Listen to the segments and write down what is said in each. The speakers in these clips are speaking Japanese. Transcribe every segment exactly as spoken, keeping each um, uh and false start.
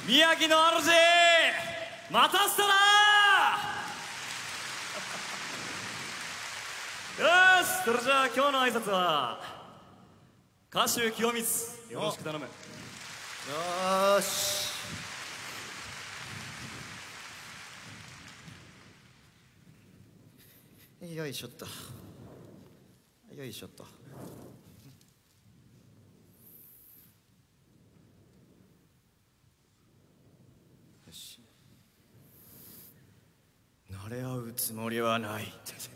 宮城の主待たせたなー。よし、それじゃあ今日の挨拶は歌手清光、よろしく頼む。よーし。よいしょっと、よいしょっと。よし、慣れ合うつもりはない。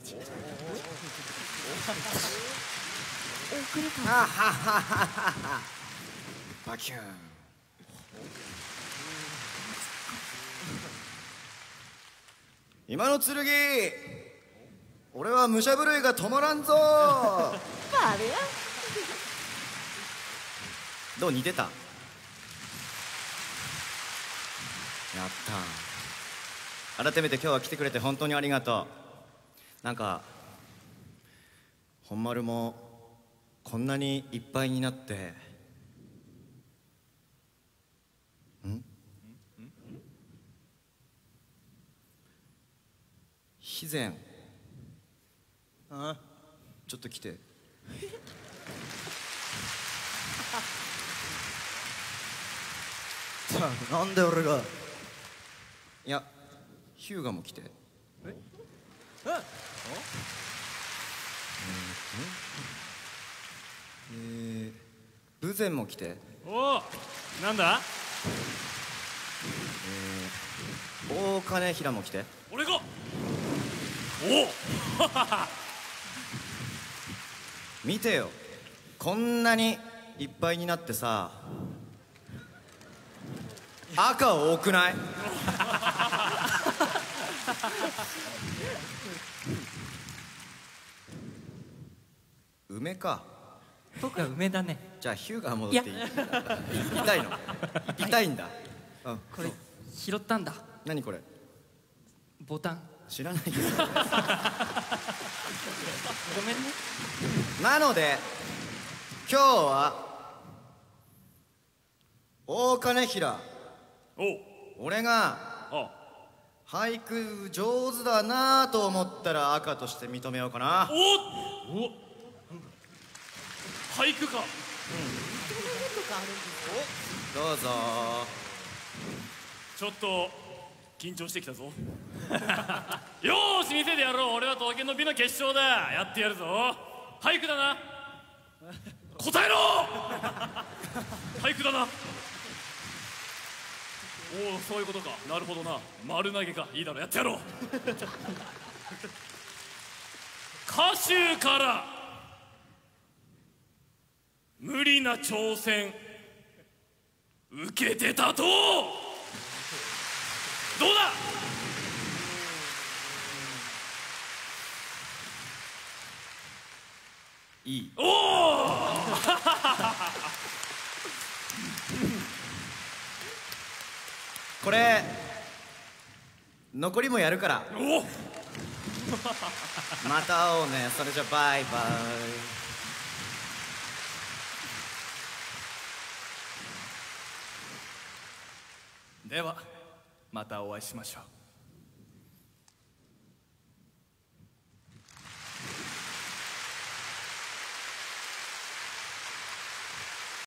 遅れた。 ははははは。バキューン。今の剣、俺は武者震いが止まらんぞ。 あれや。 どう、似てた？やったー。改めて今日は来てくれて本当にありがとう。なんか本丸もこんなにいっぱいになって、ん？肥前、あ、ちょっと来て。なんで俺が。いや、ヒューガも来て。え？え？えー、ブゼンも来て。 おお、なんだ？ えー、大金平も来て。 俺が。おお見てよ、こんなにいっぱいになってさ、赤多くない？梅か。 僕は梅だね。 じゃあヒューガー戻っていい？痛いの？痛いんだ。うん、 これ拾ったんだ。 何これ？ ボタン。 知らないけど。 ごめんね。 なので今日は大金平、 お俺があ俳句上手だなと思ったら赤として認めようかな。 おお俳句か。 どうぞ。 ちょっと緊張してきたぞ。よーし、見せてやろう。俺は刀剣の美の結晶だ。やってやるぞ。俳句だな。答えろ。俳句だな。おお、そういうことか。なるほどな。丸投げか。いいだろ、やってやろう。歌手から無理な挑戦受けてたと。どうだ。 いい。 おおこれ残りもやるから。 おまた会おうね。それじゃバイバイ。 ではまたお会いしましょう。